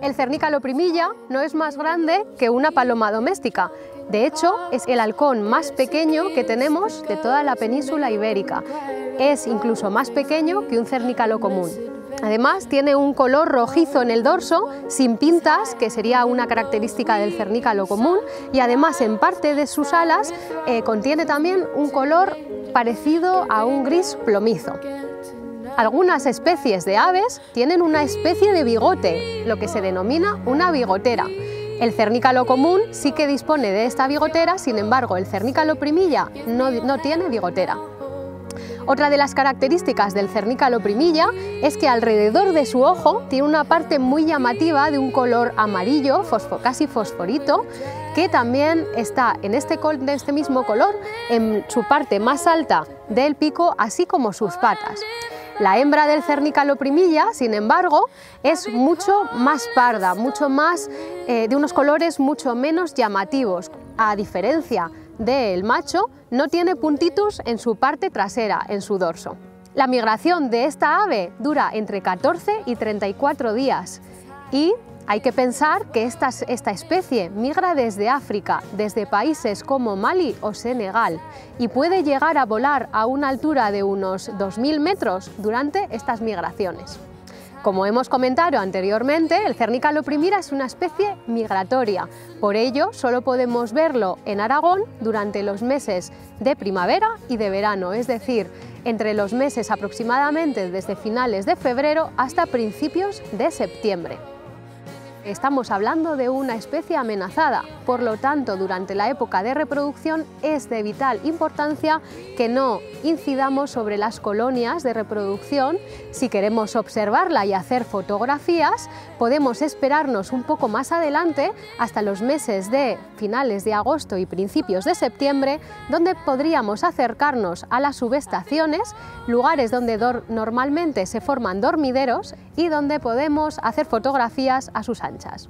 El cernícalo primilla no es más grande que una paloma doméstica. De hecho, es el halcón más pequeño que tenemos de toda la península ibérica. Es incluso más pequeño que un cernícalo común. Además, tiene un color rojizo en el dorso, sin pintas, que sería una característica del cernícalo común, y además en parte de sus alas contiene también un color parecido a un gris plomizo. Algunas especies de aves tienen una especie de bigote, lo que se denomina una bigotera. El cernícalo común sí que dispone de esta bigotera, sin embargo el cernícalo primilla no tiene bigotera. Otra de las características del cernícalo primilla es que alrededor de su ojo tiene una parte muy llamativa de un color amarillo, casi fosforito, que también está de este mismo color en su parte más alta del pico, así como sus patas. La hembra del cernícalo primilla, sin embargo, es mucho más parda, mucho más de unos colores mucho menos llamativos. A diferencia del macho, no tiene puntitos en su parte trasera, en su dorso. La migración de esta ave dura entre 14 y 34 días y hay que pensar que esta especie migra desde África, desde países como Mali o Senegal, y puede llegar a volar a una altura de unos 2000 metros durante estas migraciones. Como hemos comentado anteriormente, el cernícalo primilla es una especie migratoria, por ello solo podemos verlo en Aragón durante los meses de primavera y de verano, es decir, entre los meses aproximadamente desde finales de febrero hasta principios de septiembre. Estamos hablando de una especie amenazada, por lo tanto, durante la época de reproducción es de vital importancia que no incidamos sobre las colonias de reproducción. Si queremos observarla y hacer fotografías, podemos esperarnos un poco más adelante, hasta los meses de finales de agosto y principios de septiembre, donde podríamos acercarnos a las subestaciones, lugares donde normalmente se forman dormideros y donde podemos hacer fotografías a sus anchas.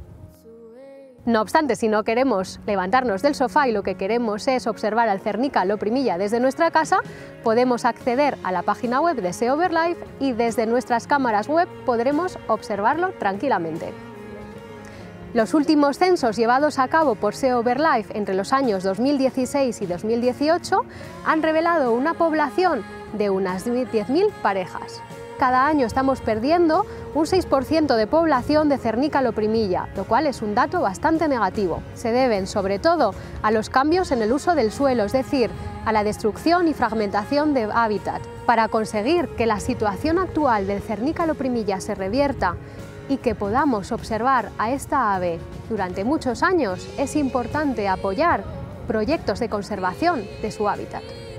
No obstante, si no queremos levantarnos del sofá y lo que queremos es observar al cernícalo primilla desde nuestra casa, podemos acceder a la página web de Sea Over Life y desde nuestras cámaras web podremos observarlo tranquilamente. Los últimos censos llevados a cabo por Sea Over Life entre los años 2016 y 2018 han revelado una población de unas 10.000 parejas. Cada año estamos perdiendo un 6% de población de cernícalo primilla, lo cual es un dato bastante negativo. Se deben sobre todo a los cambios en el uso del suelo, es decir, a la destrucción y fragmentación de hábitat. Para conseguir que la situación actual del cernícalo primilla se revierta y que podamos observar a esta ave durante muchos años, es importante apoyar proyectos de conservación de su hábitat.